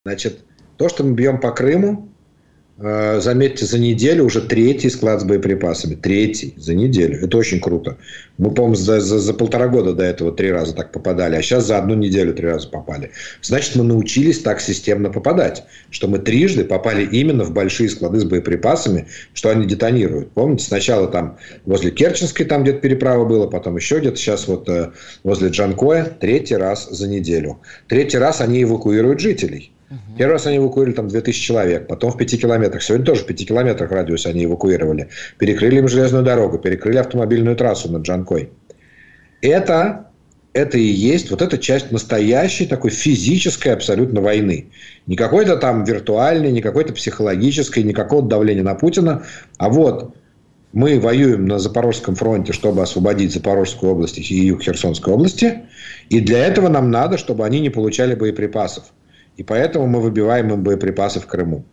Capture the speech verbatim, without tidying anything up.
Значит, то, что мы бьем по Крыму, э, заметьте, за неделю уже третий склад с боеприпасами. Третий за неделю. Это очень круто. Мы, по-моему, за, за, за полтора года до этого три раза так попадали, а сейчас за одну неделю три раза попали. Значит, мы научились так системно попадать, что мы трижды попали именно в большие склады с боеприпасами, что они детонируют. Помните, сначала там возле Керченской там где-то переправа была, потом еще где-то, сейчас вот э, возле Джанкоя, третий раз за неделю. Третий раз они эвакуируют жителей. Первый раз они эвакуировали там две тысячи человек, потом в пяти километрах. Сегодня тоже в пяти километрах радиуса они эвакуировали. Перекрыли им железную дорогу, перекрыли автомобильную трассу над Джанкой. Это, это и есть вот эта часть настоящей такой физической абсолютно войны. Не какой-то там виртуальной, не какой-то психологической, не какого-то давления на Путина. А вот мы воюем на Запорожском фронте, чтобы освободить Запорожскую область и юг Херсонской области. И для этого нам надо, чтобы они не получали боеприпасов. И поэтому мы выбиваем им боеприпасы в Крыму.